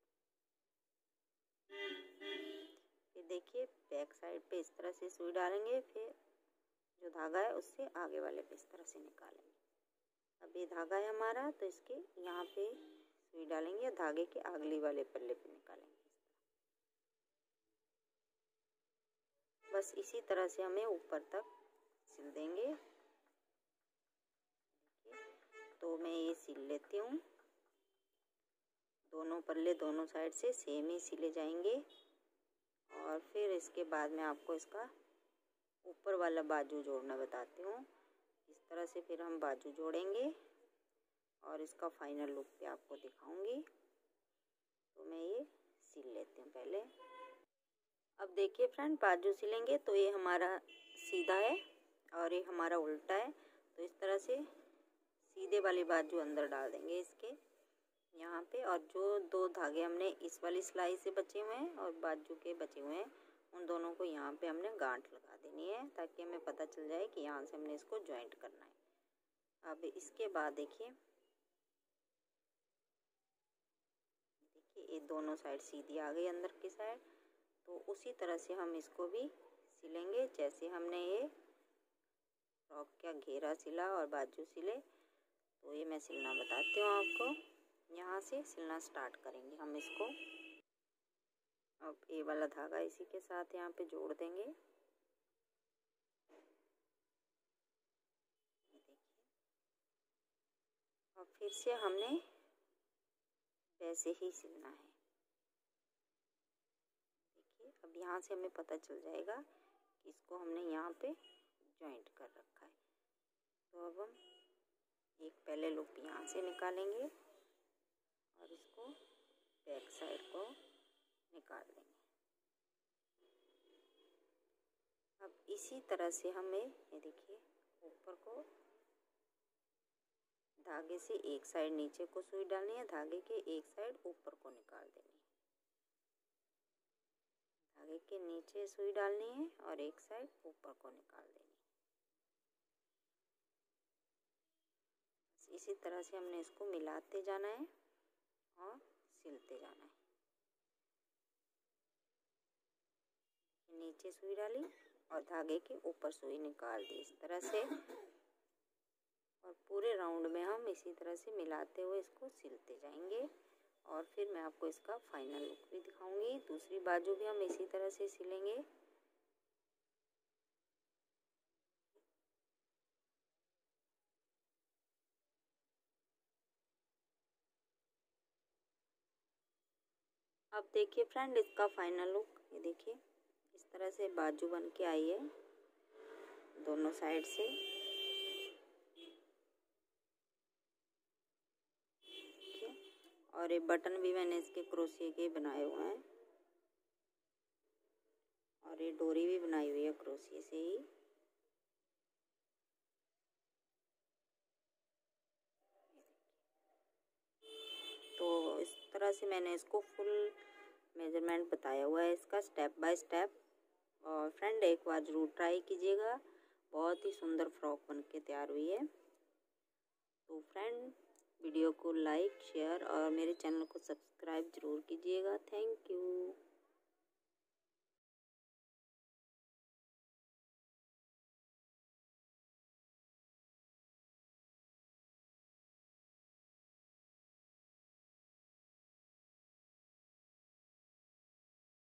फिर देखिए बैक साइड पे इस तरह से सुई डालेंगे, फिर जो धागा है उससे आगे वाले पे इस तरह से निकालेंगे। अब ये धागा है हमारा तो इसके यहाँ पे सुई डालेंगे, धागे के अगली वाले पल्ले पे निकालेंगे। बस इसी तरह से हमें ऊपर तक सिल देंगे। तो मैं ये सिल लेती हूँ। दोनों पल्ले दोनों साइड से सेम ही सिले जाएंगे और फिर इसके बाद मैं आपको इसका ऊपर वाला बाजू जोड़ना बताती हूँ। इस तरह से फिर हम बाजू जोड़ेंगे और इसका फाइनल लुक भी आपको दिखाऊंगी। तो मैं ये सिल लेती हूँ पहले। अब देखिए फ्रेंड, बाजू सिलेंगे तो ये हमारा सीधा है और ये हमारा उल्टा है। तो इस तरह से सीधे वाली बाजू अंदर डाल देंगे इसके यहाँ पे, और जो 2 धागे हमने इस वाली सिलाई से बचे हुए हैं और बाजू के बचे हुए हैं उन दोनों को यहाँ पे हमने गांठ लगा देनी है ताकि हमें पता चल जाए कि यहाँ से हमने इसको ज्वाइंट करना है। अब इसके बाद देखिए ये दोनों साइड सीधी आ गई अंदर की साइड। तो उसी तरह से हम इसको भी सिलेंगे जैसे हमने ये फ्रॉक का घेरा सिला और बाजू सिले। तो ये मैं सिलना बताती हूँ आपको। यहाँ से सिलना स्टार्ट करेंगे हम इसको। अब ये वाला धागा इसी के साथ यहाँ पे जोड़ देंगे। देखिए, और फिर से हमने वैसे ही सिलना है। देखिए अब यहाँ से हमें पता चल जाएगा कि इसको हमने यहाँ पे जॉइंट कर रखा है। तो अब हम एक पहले लूप यहाँ से निकालेंगे और इसको बैक साइड को निकाल देंगे। अब इसी तरह से हमें ये देखिए ऊपर को धागे से एक साइड नीचे को सुई डालनी है, धागे के एक साइड ऊपर को निकाल देनी है। धागे के नीचे सुई डालनी है और एक साइड ऊपर को निकाल देनी है। इसी तरह से हमने इसको मिलाते जाना है और सिलते जाना है। नीचे सुई डाली और धागे के ऊपर सुई निकाल दी इस तरह से, और पूरे राउंड में हम इसी तरह से मिलाते हुए इसको सिलते जाएंगे। और फिर मैं आपको इसका फाइनल लुक भी दिखाऊंगी। दूसरी बाजू भी हम इसी तरह से सिलेंगे। अब देखिए फ्रेंड, इसका फाइनल लुक ये देखिए इस तरह से बाजू बन के आई है दोनों साइड से। और ये बटन भी मैंने इसके क्रोशिया के बनाए हुए हैं और ये डोरी भी बनाई हुई है क्रोशिया से ही। तो इस तरह से मैंने इसको फुल मेजरमेंट बताया हुआ है इसका स्टेप बाय स्टेप। और फ्रेंड एक बार ज़रूर ट्राई कीजिएगा, बहुत ही सुंदर फ्रॉक बन के तैयार हुई है। तो फ्रेंड वीडियो को लाइक शेयर और मेरे चैनल को सब्सक्राइब ज़रूर कीजिएगा। Thank you.